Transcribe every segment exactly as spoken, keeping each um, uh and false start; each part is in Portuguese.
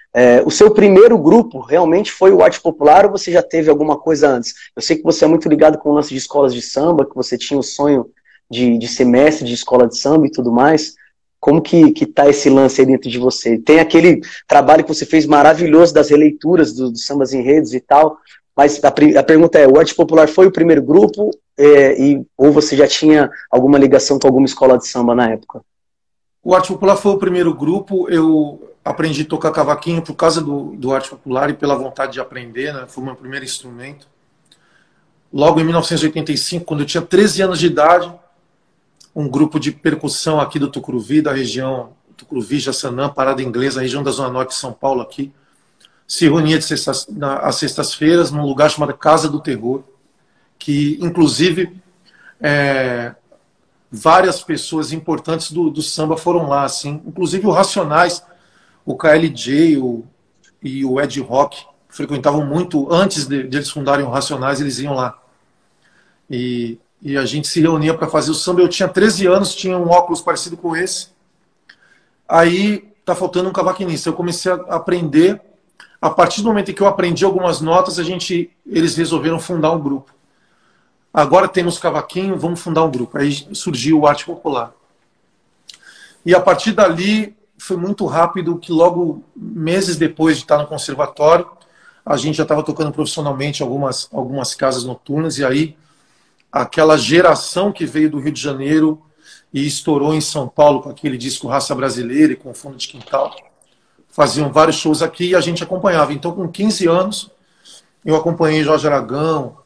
É, o seu primeiro grupo realmente foi o Arte Popular ou você já teve alguma coisa antes? Eu sei que você é muito ligado com o lance de escolas de samba, que você tinha o sonho de, de ser mestre de escola de samba e tudo mais. Como que, que tá esse lance aí dentro de você? Tem aquele trabalho que você fez maravilhoso das releituras dos do Sambas Enredos e tal, mas a, a pergunta é, o Arte Popular foi o primeiro grupo é, e, ou você já tinha alguma ligação com alguma escola de samba na época? O Arte Popular foi o primeiro grupo. Eu aprendi a tocar cavaquinho por causa do, do Arte Popular e pela vontade de aprender, né? Foi o meu primeiro instrumento. Logo em mil novecentos e oitenta e cinco, quando eu tinha treze anos de idade, um grupo de percussão aqui do Tucuruvi, da região Tucuruvi, Jaçanã, Parada Inglesa, região da Zona Norte de São Paulo aqui, se reunia de sextas, na, às sextas-feiras num lugar chamado Casa do Terror, que inclusive é, várias pessoas importantes do, do samba foram lá, assim, inclusive o Racionais, o K L J o, e o Ed Rock frequentavam muito, antes de, de eles fundarem o Racionais, eles iam lá. E, e a gente se reunia para fazer o samba. Eu tinha treze anos, tinha um óculos parecido com esse. Aí tá faltando um cavaquinista. Eu comecei a aprender. A partir do momento em que eu aprendi algumas notas, a gente, eles resolveram fundar um grupo. Agora temos cavaquinho, vamos fundar um grupo. Aí surgiu o Arte Popular. E a partir dali foi muito rápido, que logo meses depois de estar no conservatório, a gente já estava tocando profissionalmente algumas, algumas casas noturnas, e aí aquela geração que veio do Rio de Janeiro e estourou em São Paulo com aquele disco Raça Brasileira e com Fundo de Quintal, faziam vários shows aqui e a gente acompanhava. Então, com quinze anos, eu acompanhei Jorge Aragão,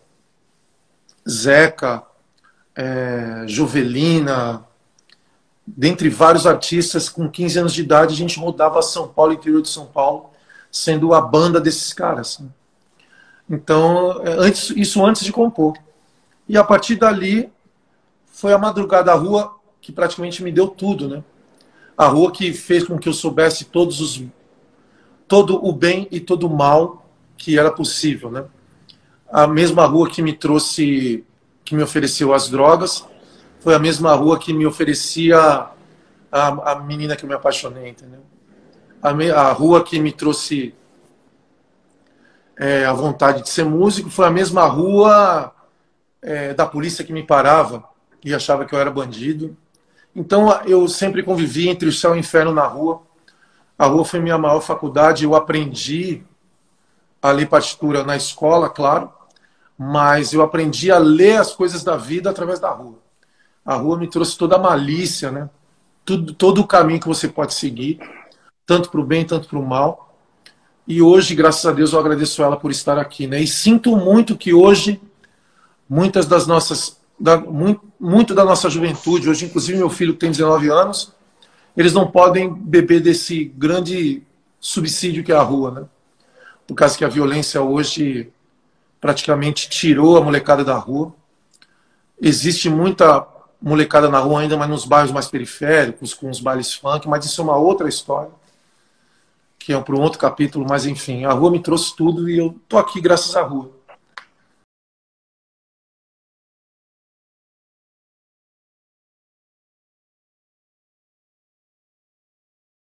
Zeca, é, Jovelina, dentre vários artistas. Com quinze anos de idade, a gente rodava São Paulo, interior de São Paulo, sendo a banda desses caras. Então, antes, isso antes de compor. E a partir dali, foi a Madrugada à Rua que praticamente me deu tudo, né? A rua que fez com que eu soubesse todos os, todo o bem e todo o mal que era possível, né? A mesma rua que me trouxe, que me ofereceu as drogas, foi a mesma rua que me oferecia a, a menina que eu me apaixonei, entendeu? A, me, a rua que me trouxe é, a vontade de ser músico, foi a mesma rua é, da polícia que me parava e achava que eu era bandido. Então eu sempre convivi entre o céu e o inferno na rua. A rua foi minha maior faculdade. Eu aprendi a ler partitura na escola, claro, mas eu aprendi a ler as coisas da vida através da rua. A rua me trouxe toda a malícia, né? Tudo, todo o caminho que você pode seguir, tanto para o bem, tanto para o mal. E hoje, graças a Deus, eu agradeço ela por estar aqui, né? E sinto muito que hoje, muitas das nossas, da, muito, muito da nossa juventude, hoje inclusive meu filho que tem dezenove anos, eles não podem beber desse grande subsídio que é a rua, né? Por causa que a violência hoje praticamente tirou a molecada da rua. Existe muita molecada na rua ainda, mas nos bairros mais periféricos, com os bailes funk, mas isso é uma outra história, que é para um outro capítulo, mas enfim, a rua me trouxe tudo e eu tô aqui graças à rua.